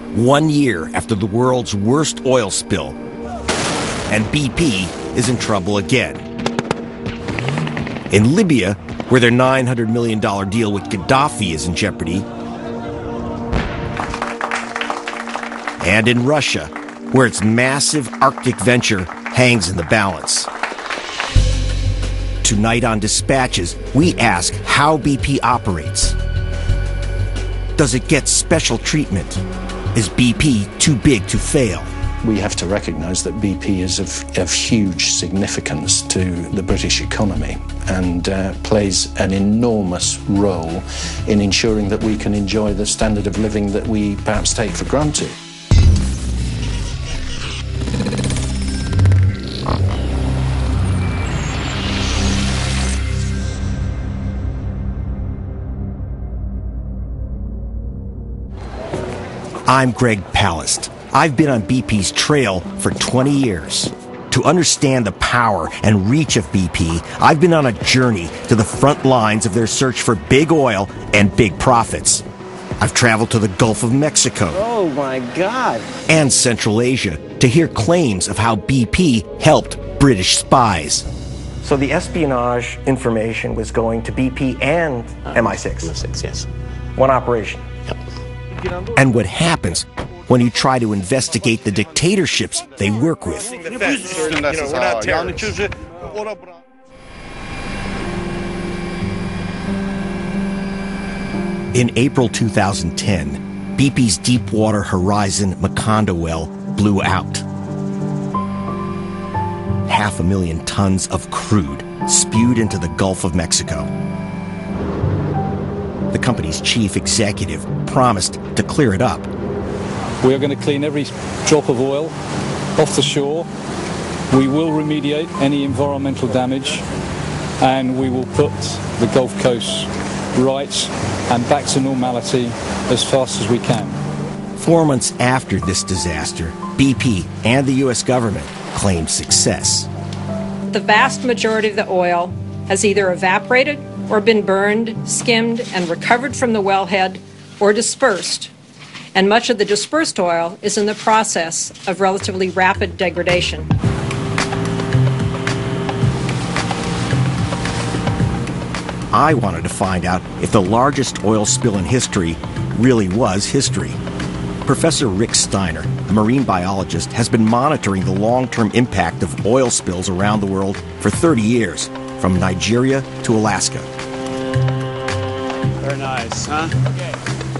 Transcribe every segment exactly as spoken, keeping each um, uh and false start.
one year after the world's worst oil spill. And B P is in trouble again. In Libya, where their nine hundred million dollars deal with Gaddafi is in jeopardy. And in Russia, where its massive Arctic venture hangs in the balance. Tonight on Dispatches, we ask how B P operates. Does it get special treatment? Is B P too big to fail? We have to recognise that B P is of, of huge significance to the British economy and uh, plays an enormous role in ensuring that we can enjoy the standard of living that we perhaps take for granted. I'm Greg Palast. I've been on B P's trail for twenty years. To understand the power and reach of B P, I've been on a journey to the front lines of their search for big oil and big profits. I've traveled to the Gulf of Mexico. Oh my God. And Central Asia to hear claims of how B P helped British spies. So the espionage information was going to B P and uh, M I six? M I six, yes. One operation. Yep. And what happens when you try to investigate the dictatorships they work with. In April two thousand ten, B P's Deepwater Horizon Macondo well blew out. Half a million tons of crude spewed into the Gulf of Mexico. The company's chief executive promised to clear it up. We are going to clean every drop of oil off the shore. We will remediate any environmental damage, and we will put the Gulf Coast right and back to normality as fast as we can. Four months after this disaster, B P and the U S government claimed success. The vast majority of the oil has either evaporated or been burned, skimmed, and recovered from the wellhead or dispersed. And much of the dispersed oil is in the process of relatively rapid degradation. I wanted to find out if the largest oil spill in history really was history. Professor Rick Steiner, a marine biologist, has been monitoring the long-term impact of oil spills around the world for thirty years, from Nigeria to Alaska. Very nice, huh? Okay.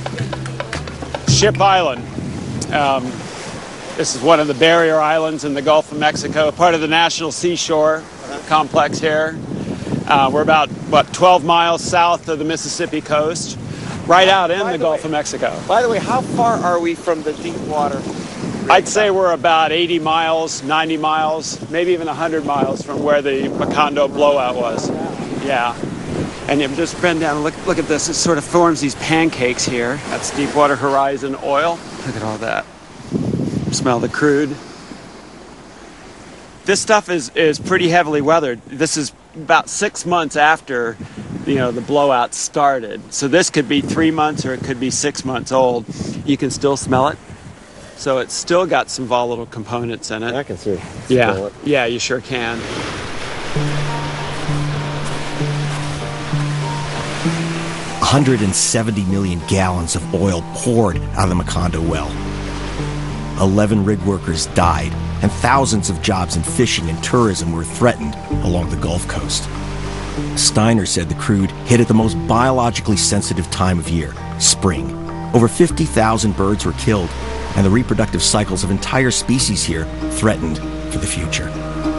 Ship Island. Um, this is one of the barrier islands in the Gulf of Mexico, part of the National Seashore Complex here. Uh, we're about, what, twelve miles south of the Mississippi coast, right out in the Gulf of Mexico. By the way, how far are we from the deep water? I'd say we're about eighty miles, ninety miles, maybe even one hundred miles from where the Macondo blowout was. Yeah. And you just bend down and look, look at this. It sort of forms these pancakes here. That's Deepwater Horizon oil. Look at all that. Smell the crude. This stuff is, is pretty heavily weathered. This is about six months after, you know, the blowout started. So this could be three months or it could be six months old. You can still smell it. So it's still got some volatile components in it. I can see. Yeah, it. yeah, you sure can. one hundred seventy million gallons of oil poured out of the Macondo well. eleven rig workers died, and thousands of jobs in fishing and tourism were threatened along the Gulf Coast. Steiner said the crude hit at the most biologically sensitive time of year, spring. Over fifty thousand birds were killed, and the reproductive cycles of entire species here threatened for the future.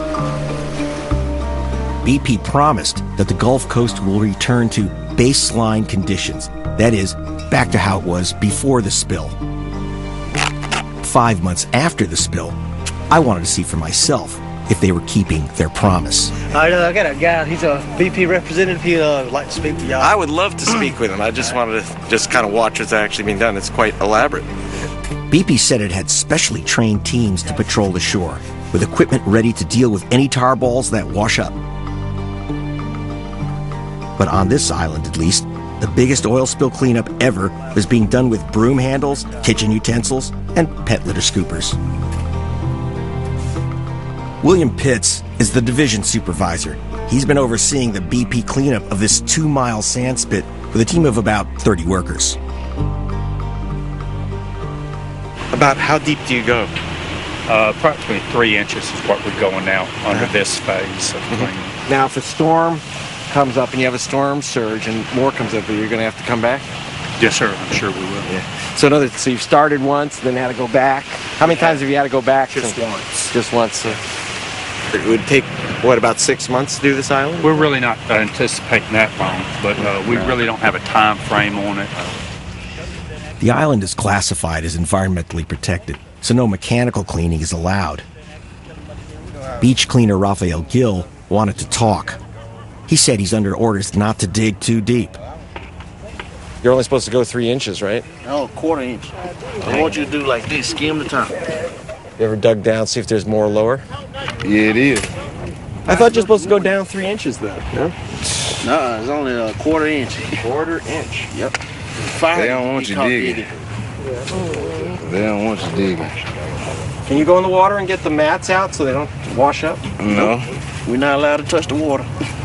B P promised that the Gulf Coast will return to baseline conditions, that is, back to how it was before the spill. Five months after the spill, I wanted to see for myself if they were keeping their promise. I know, I got a guy, he's a B P representative, he'd uh, like to speak to y'all. I would love to speak with him. I just wanted to just kind of watch what's actually being done. It's quite elaborate. B P said it had specially trained teams to patrol the shore, with equipment ready to deal with any tar balls that wash up. But on this island, at least, the biggest oil spill cleanup ever was being done with broom handles, kitchen utensils, and pet litter scoopers. William Pitts is the division supervisor. He's been overseeing the B P cleanup of this two-mile sand spit with a team of about thirty workers. About how deep do you go? Uh, approximately three inches is what we're going now under uh-huh. this phase of cleaning. Mm-hmm. Now, if a storm comes up and you have a storm surge and more comes up, you're going to have to come back? Yes, sir. I'm sure we will. Yeah. So, another, so you've started once, then had to go back. How many times have you had to go back? Just to, once. Just once. So. It would take, what, about six months to do this island? We're really not anticipating that long, but uh, we really don't have a time frame on it. The island is classified as environmentally protected, so no mechanical cleaning is allowed. Beach cleaner Raphael Gill wanted to talk. He said he's under orders not to dig too deep. You're only supposed to go three inches, right? No, quarter inch. I want you to do like this, skim the top. You ever dug down, see if there's more lower? Yeah, it is. I thought you're supposed to go down three inches, though. No? No, it's only a quarter inch. Quarter inch? Yep. They don't want you digging. They don't want you digging. Can you go in the water and get the mats out so they don't wash up? No. We're not allowed to touch the water.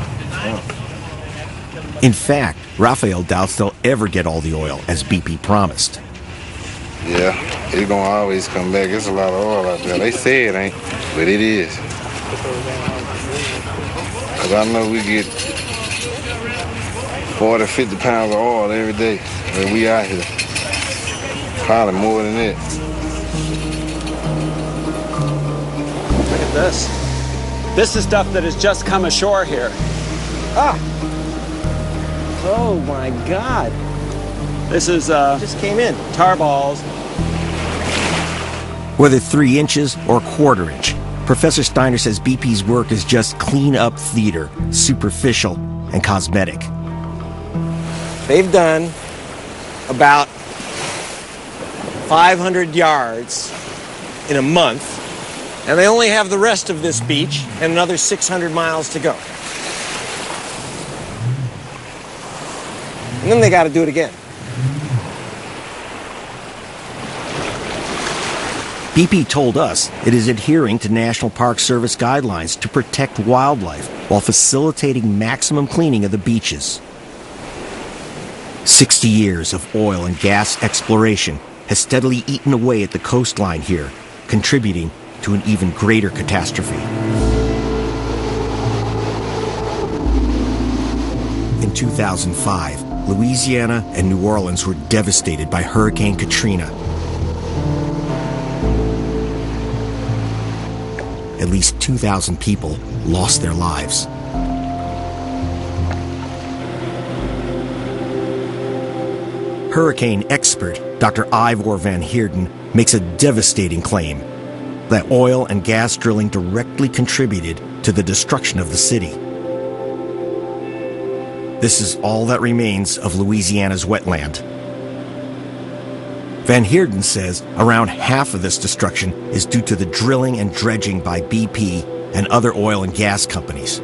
In fact, Raphael doubts they'll ever get all the oil, as B P promised. Yeah, it's gonna always come back. There's a lot of oil out there. They say it ain't, but it is. Cause I know we get forty, fifty pounds of oil every day when we out here. Probably more than that. Look at this. This is stuff that has just come ashore here. Ah! Oh my God. This is, uh... just came in. Tar balls. Whether three inches or quarter inch, Professor Steiner says B P's work is just clean-up theater, superficial and cosmetic. They've done about five hundred yards in a month, and they only have the rest of this beach and another six hundred miles to go. And then they got to do it again. B P told us it is adhering to National Park Service guidelines to protect wildlife while facilitating maximum cleaning of the beaches. Sixty years of oil and gas exploration has steadily eaten away at the coastline here, contributing to an even greater catastrophe. In two thousand five, Louisiana and New Orleans were devastated by Hurricane Katrina. At least two thousand people lost their lives. Hurricane expert Doctor Ivor Van Heerden makes a devastating claim that oil and gas drilling directly contributed to the destruction of the city. This is all that remains of Louisiana's wetland. Van Heerden says around half of this destruction is due to the drilling and dredging by B P and other oil and gas companies.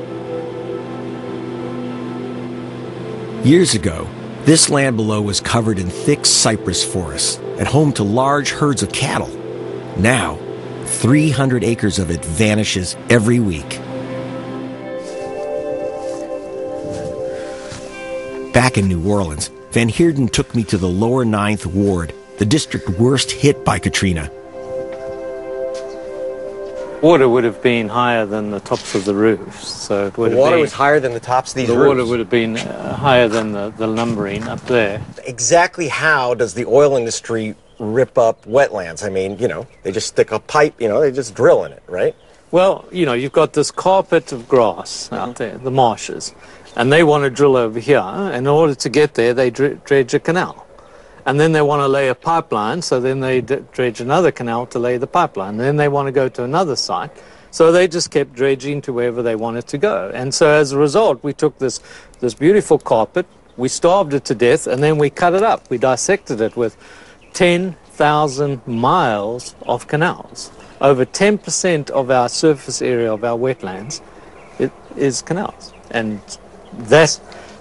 Years ago, this land below was covered in thick cypress forests and home to large herds of cattle. Now, three hundred acres of it vanishes every week. Back in New Orleans, Van Heerden took me to the lower Ninth Ward, the district worst hit by Katrina. Water would have been higher than the tops of the roofs, so it would the have water been, was higher than the tops of these the roofs. The water would have been uh, higher than the, the lumbering up there. Exactly how does the oil industry rip up wetlands? I mean, you know, they just stick a pipe, you know, they just drill in it, right? Well, you know, you've got this carpet of grass mm-hmm. out there, the marshes, and they want to drill over here. In order to get there, they dredge a canal. And then they want to lay a pipeline, so then they dredge another canal to lay the pipeline. And then they want to go to another site, so they just kept dredging to wherever they wanted to go. And so as a result, we took this, this beautiful carpet, we starved it to death, and then we cut it up. We dissected it with ten thousand miles of canals. Over ten percent of our surface area of our wetlands it is canals. And that's,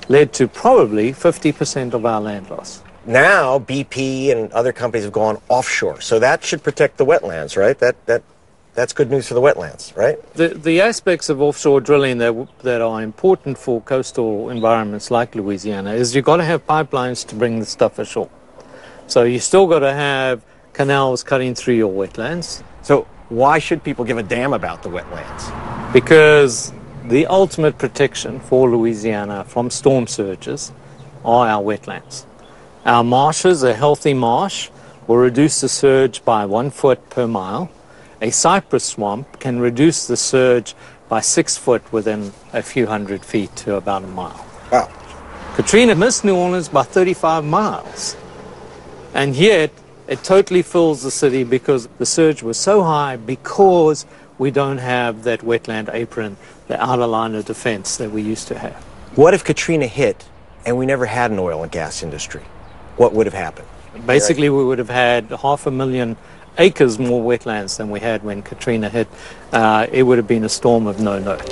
led to probably fifty percent of our land loss. Now B P and other companies have gone offshore, so that should protect the wetlands, right? That that that's good news for the wetlands, right? The the aspects of offshore drilling that that are important for coastal environments like Louisiana is you've got to have pipelines to bring the stuff ashore. So you still got to have canals cutting through your wetlands. So why should people give a damn about the wetlands? Because the ultimate protection for Louisiana from storm surges are our wetlands. Our marshes, a healthy marsh, will reduce the surge by one foot per mile. A cypress swamp can reduce the surge by six foot within a few hundred feet to about a mile. Wow. Katrina missed New Orleans by thirty-five miles. And yet, it totally fills the city because the surge was so high because we don't have that wetland apron, the outer line of defense that we used to have. What if Katrina hit and we never had an oil and gas industry? What would have happened? Basically, we would have had half a million acres more wetlands than we had when Katrina hit. Uh, it would have been a storm of no note.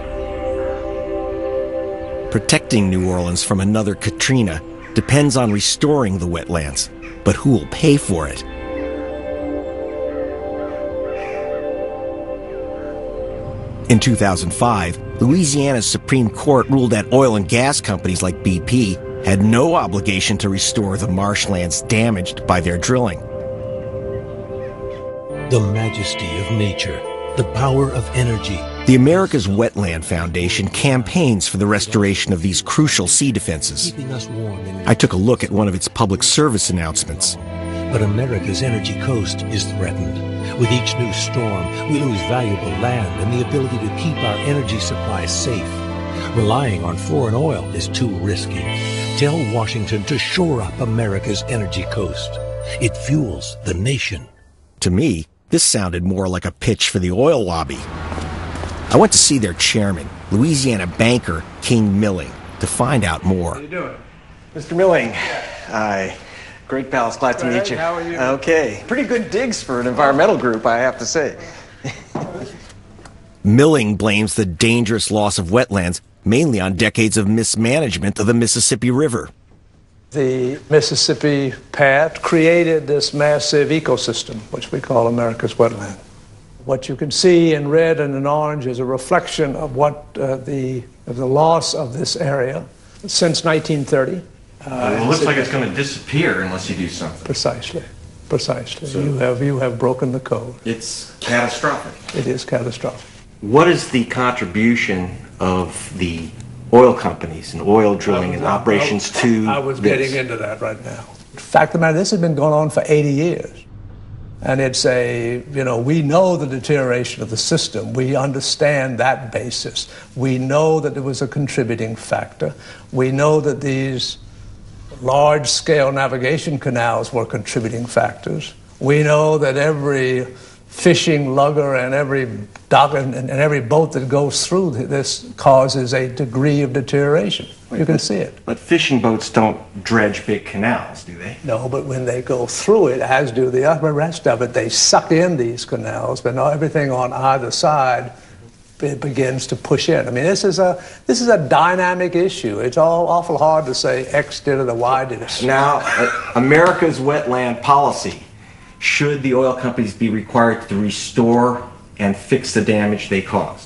Protecting New Orleans from another Katrina depends on restoring the wetlands. But who will pay for it? In two thousand five, Louisiana's Supreme Court ruled that oil and gas companies like B P had no obligation to restore the marshlands damaged by their drilling. The majesty of nature, the power of energy. The America's Wetland Foundation campaigns for the restoration of these crucial sea defenses. I took a look at one of its public service announcements. But America's energy coast is threatened. With each new storm, we lose valuable land and the ability to keep our energy supply safe. Relying on foreign oil is too risky. Tell Washington to shore up America's energy coast. It fuels the nation. To me, this sounded more like a pitch for the oil lobby. I went to see their chairman, Louisiana banker King Milling, to find out more. How you doing? Mister Milling, hi. Great pals, glad to meet you. How are you? Okay. Pretty good digs for an environmental group, I have to say. Milling blames the dangerous loss of wetlands mainly on decades of mismanagement of the Mississippi River. The Mississippi Path created this massive ecosystem, which we call America's wetland. What you can see in red and in orange is a reflection of what uh, the, of the loss of this area since nineteen thirty. Uh, well, it looks like it's going to disappear unless you do something. Precisely. Precisely. So you have you have broken the code. It's catastrophic. It is catastrophic. What is the contribution of the oil companies and oil drilling and operations to I was this? getting into that right now. Fact of the matter, this has been going on for eighty years. And it's a, you know, we know the deterioration of the system. We understand that basis. We know that there was a contributing factor. We know that these large-scale navigation canals were contributing factors. We know that every fishing lugger and every dock and, and every boat that goes through this causes a degree of deterioration. Wait, you can but, see it. But fishing boats don't dredge big canals, do they? No, but when they go through it, as do the other rest of it, they suck in these canals, but now everything on either side it begins to push in. I mean, this is a this is a dynamic issue. It's all awful hard to say X did it or Y did it. Now, uh, America's wetland policy. Should the oil companies be required to restore and fix the damage they caused?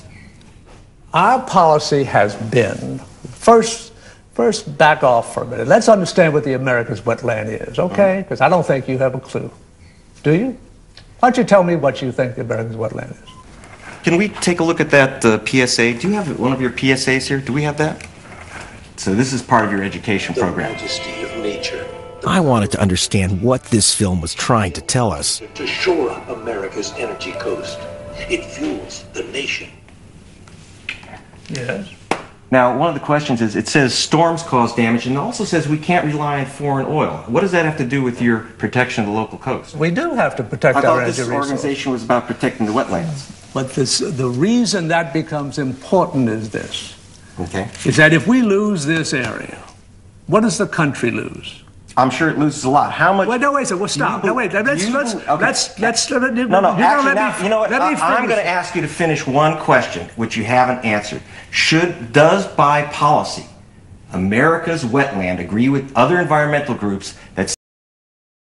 Our policy has been, first, first back off for a minute. Let's understand what the America's wetland is, okay? Because I don't think you have a clue. Do you? Why don't you tell me what you think the America's wetland is? Can we take a look at that uh, P S A? Do you have one of your P S As here? Do we have that? So this is part of your education the program. The majesty of nature. I wanted to understand what this film was trying to tell us. To shore up America's energy coast. It fuels the nation. Yes. Now, one of the questions is, it says storms cause damage, and it also says we can't rely on foreign oil. What does that have to do with your protection of the local coast? We do have to protect I our thought energy this resources. organization was about protecting the wetlands. But this, the reason that becomes important is this. Okay. Is that if we lose this area, what does the country lose? I'm sure it loses a lot. How much? Wait, no, wait, so well, stop. No, wait, let's, you, let's, okay. let's, let's, let, no, no, actually, let now, me, you know what, let uh, me I'm going to ask you to finish one question, which you haven't answered. Should, does by policy, America's Wetland agree with other environmental groups that